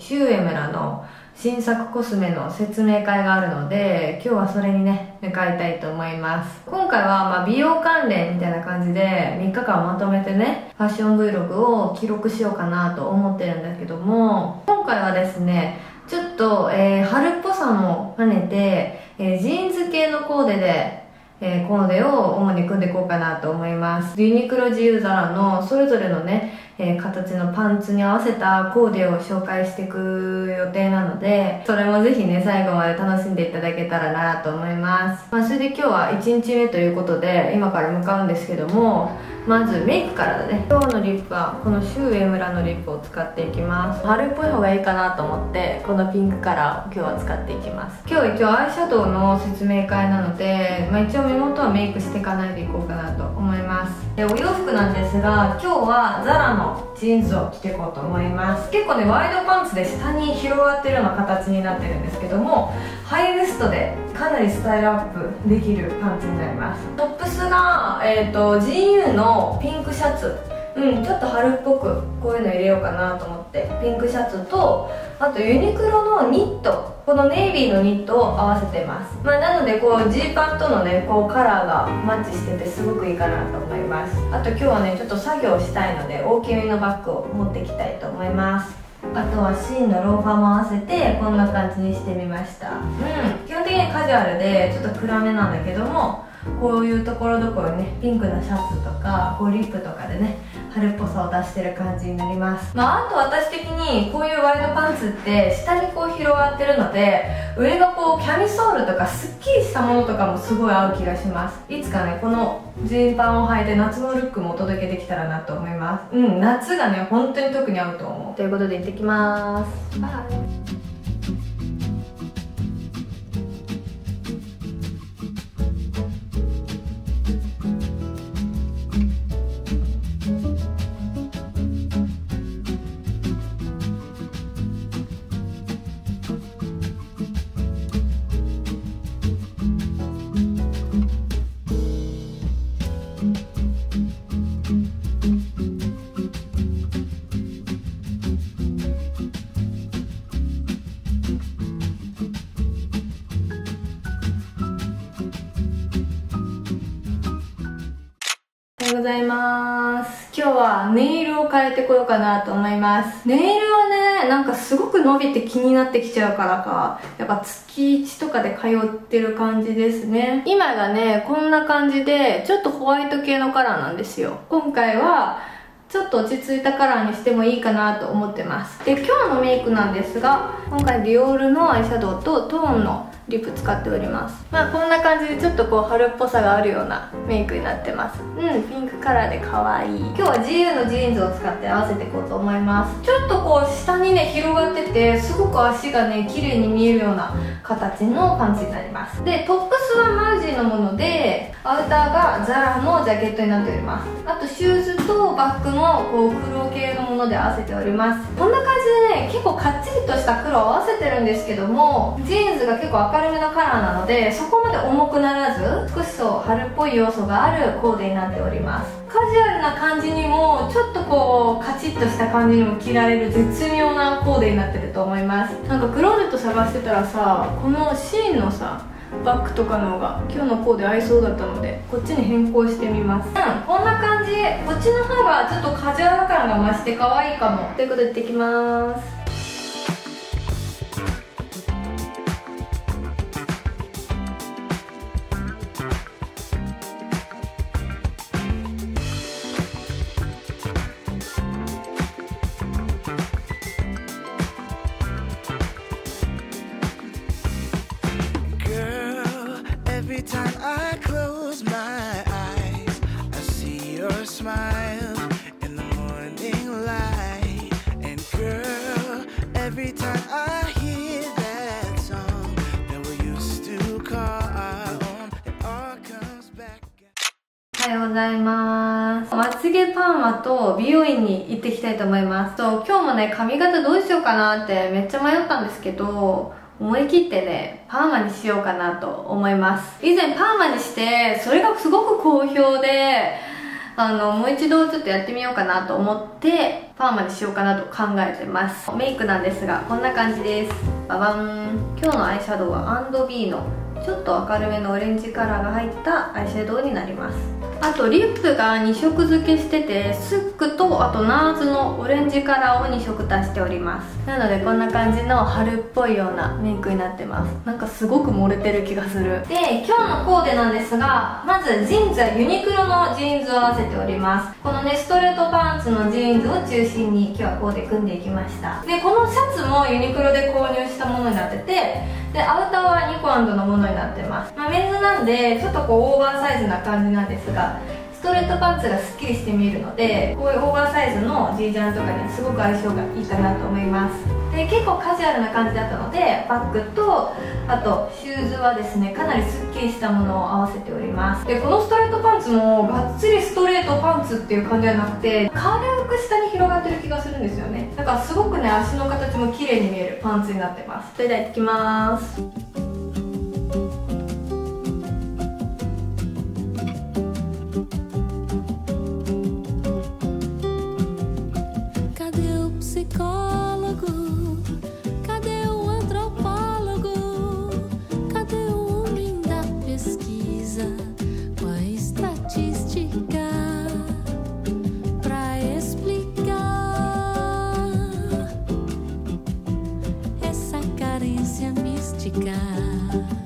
シュウエムラの新作コスメの説明会があるので、今日はそれにね向かいたいと思います。今回は美容関連みたいな感じで3日間まとめてねファッション Vlog を記録しようかなと思ってるんだけども、今回はですねちょっと、春っぽさも兼ねて、ジーンズ系のコーデでコーデを主に組んでいこうかなと思います。ユニクロ、自由ザラのそれぞれのね、形のパンツに合わせたコーデを紹介していく予定なので、それもぜひね最後まで楽しんでいただけたらなと思います。それで今日は1日目ということで今から向かうんですけども、まずメイクからだね。今日のリップはこのシュウエムラのリップを使っていきます。春っぽい方がいいかなと思ってこのピンクカラーを今日は使っていきます。今日一応アイシャドウの説明会なので、一応目元はメイクしていかないでいこうかなと思います。でお洋服なんですが、今日はザラのジーンズを着ていこうと思います。結構ねワイドパンツで下に広がってるような形になってるんですけども、ハイウエストでかなりスタイルアップできるパンツになります。トップスが、GU のピンクシャツ、ちょっと春っぽくこういうの入れようかなと思ってピンクシャツと、あとユニクロのニット、このネイビーのニットを合わせてます。なのでこうジーパンとのねこうカラーがマッチしててすごくいいかなと思います。あと今日はねちょっと作業したいので大きめのバッグを持ってきたいと思います。あとはシーンのローファーも合わせてこんな感じにしてみました。基本的にカジュアルでちょっと暗めなんだけども、こういうところどころにねピンクのシャツとかこうリップとかでね春っぽさを出してる感じになります。あと私的にこういうワイドパンツって下にこう広がってるので、上がこうキャミソールとかすっきりしたものとかもすごい合う気がします。いつかねこのジーパンを履いて夏のルックもお届けできたらなと思います。夏がね本当に特に合うと思う。ということで行ってきます。バイ。おはようございます。今日はネイルを変えてこようかなと思います。ネイルはね、なんかすごく伸びて気になってきちゃうからか、やっぱ月1とかで通ってる感じですね。今がね、こんな感じで、ちょっとホワイト系のカラーなんですよ。今回は、ちょっと落ち着いたカラーにしてもいいかなと思ってます。で、今日のメイクなんですが、今回ディオールのアイシャドウとトーンのリップ使っております。こんな感じでちょっとこう春っぽさがあるようなメイクになってます。ピンクカラーで可愛い。今日は GU のジーンズを使って合わせていこうと思います。ちょっとこう下にね広がっててすごく足がね綺麗に見えるような形のパンツになります。でトップスはマウジーのもので、アウターがザラのジャケットになっております。あとシューズとバッグもこう黒系のもので合わせております。こんな感じでね結構かっちりとした黒を合わせてるんですけども、ジーンズが結構明るめのカラーなのでそこまで重くならず、少しそう春っぽい要素があるコーデになっております。カジュアルな感じにもちょっとこうカチッとした感じにも着られる絶妙なコーデになってると思います。なんかクローゼット探してたらさ、このシーンのさバッグとかの方が今日のコーデ合いそうだったのでこっちに変更してみます。こんな感じ。こっちの方がちょっとカジュアル感が増して可愛いかも。ということで行ってきます。 Every time I close my eyes, I see your smile in the morning light. And girl, every time I hear that song that we used to call our own, it all comes back. おはようございます。まつげパーマと美容院に行ってきたいと思います。今日もね髪型どうしようかなってめっちゃ迷ったんですけど、思い切ってねパーマにしようかなと思います。以前パーマにしてそれがすごく好評で、 もう一度ちょっとやってみようかなと思ってパーマにしようかなと考えてます。メイクなんですがこんな感じです。ババン。今日のアイシャドウは&Bのちょっと明るめのオレンジカラーが入ったアイシャドウになります。あとリップが2色付けしてて、スックとあとナーズのオレンジカラーを2色足しております。なのでこんな感じの春っぽいようなメイクになってます。なんかすごく漏れてる気がする。で、今日のコーデなんですが、まずジーンズはユニクロのジーンズを合わせております。このねストレートパンツのジーンズを中心に今日はコーデ組んでいきました。で、このシャツもユニクロで購入したものになってて、でアウターはニコアンドのものになってます。メンズなんでちょっとこうオーバーサイズな感じなんですが、ストレートパンツがすっきりして見えるので、こういうオーバーサイズの G ジャンとかにすごく相性がいいかなと思います。で、結構カジュアルな感じだったので、バッグとあとシューズはですねかなりすっきりしたものを合わせております。で、このストレートパンツもがっつりストレートパンツっていう感じじゃなくて、軽く下に広がってる気がするんですよね。だからすごくね足の形も綺麗に見えるパンツになってます。それでは行ってきます。 Mística